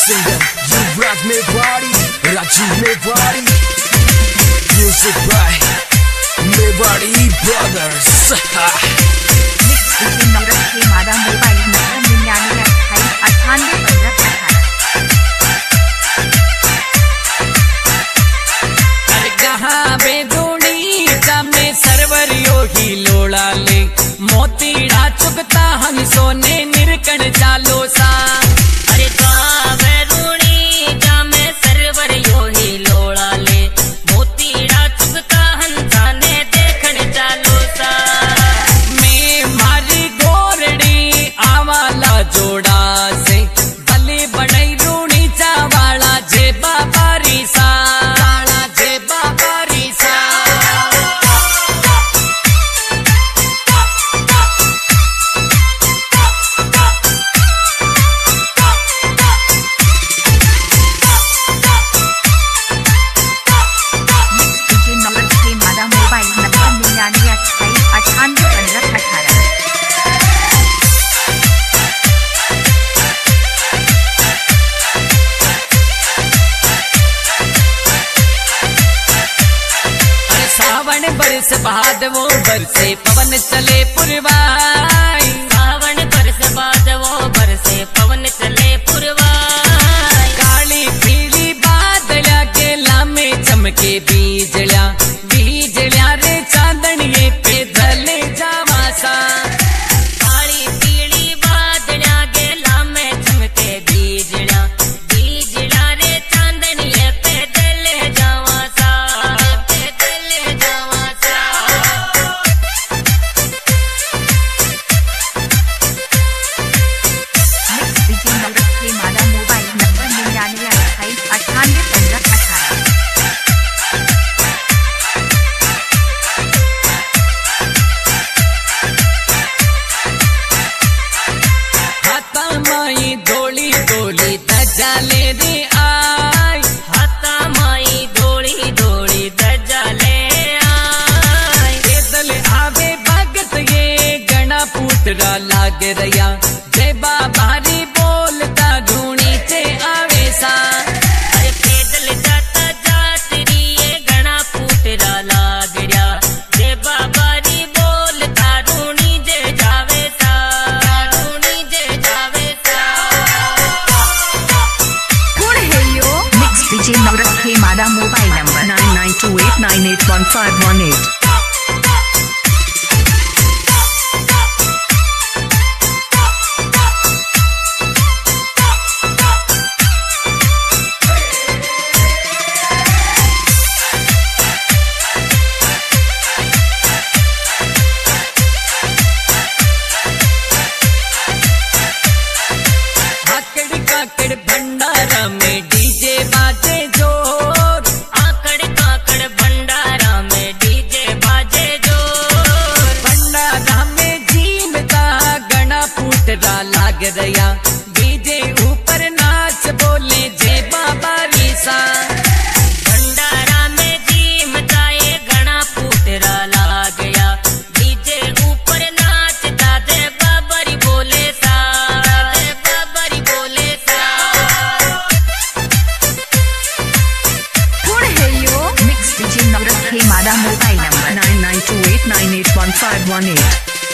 singer, Yuvraj Mewari, Rajiv Mewari. Music by Mewari Brothers. Mix DJ नवरत के मादा mobile number 99 में सरवर यो ही लोड़ा ले मोतीड़ा चुगता हम सोने निरकण चालो सा। अरे रूणी जामे सरवर यो ही लोड़ा ले मोतीड़ा चुगता हंसाने देखण चालो सा। मैं मारी गोरड़ी आवाला जोड़ा से भले बड़ई रूणी चावाला जे बाबारी सा। बरस बाद वो बरसे पवन चले पुरवाई। सावन बरस बाद वो बरसे पवन चले पुरवाई। काली पीली बादला के लामे चमके बीजला बीजला रे चांदनिये पे धले जावा सा। काली पीली बादला के लामे चमके बीजला बीजला रे चांदनिये पे धले जावा सा। दजाले रे आई हाथा माई धोली धोली दजाले आई। पैदल आवे भगत ये गणा पुतरा लाग रया जय बाबारी बोलता ढूंढी से आवे सा। अरे पैदल जाता जातरी ये गणा पुतरा लाग रया जय बाबारी बोलता ढूंढी जे जावे सा। ढूंढी जे जावे सा। डीजे नवरत के मादा मोबाइल नंबर 9928981518। आकड़ काकड़ भंडारा में डीजे बाजे जोर। आकड़ काकड़ भंडारा में डीजे बाजे जोर। भंडारा में जीमता गणा पुतरा लाग रया डीजे ऊपर नाच बोले जय बाबारी सा। भंडारा में जीमता ये गणा पुतरा लाग गया डीजे ऊपर नाचता दे बाबरी बोले सा। दे बाबरी बोले सा। मिक्स डीजे नवरत के मादा मोबाइल नंबर 9928981518।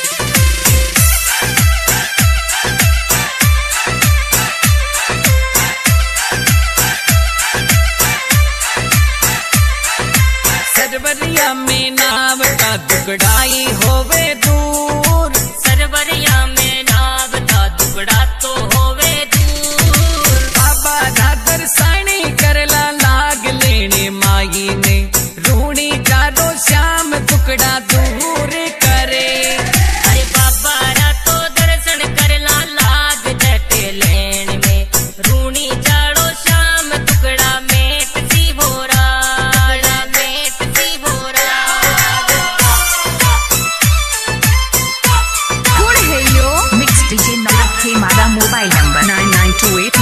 सरवरिया में नाव का दुकड़ाई होवे दूर। सरवरिया में नाव का दुकड़ा तो होवे दूर। बाबा दादर साणी करला लाग लेने माई ने रूणी जादो श्याम दुकड़ा दूर करे। अरे बाबा रा तो दर्शन करला लाग जटे लेन में रूणी जाड़ो श्याम टुकड़ा मेट सी भोरा। मेट सी भोरा। मिक्स डीजे नवरत के मादा मोबाइल नंबर 9928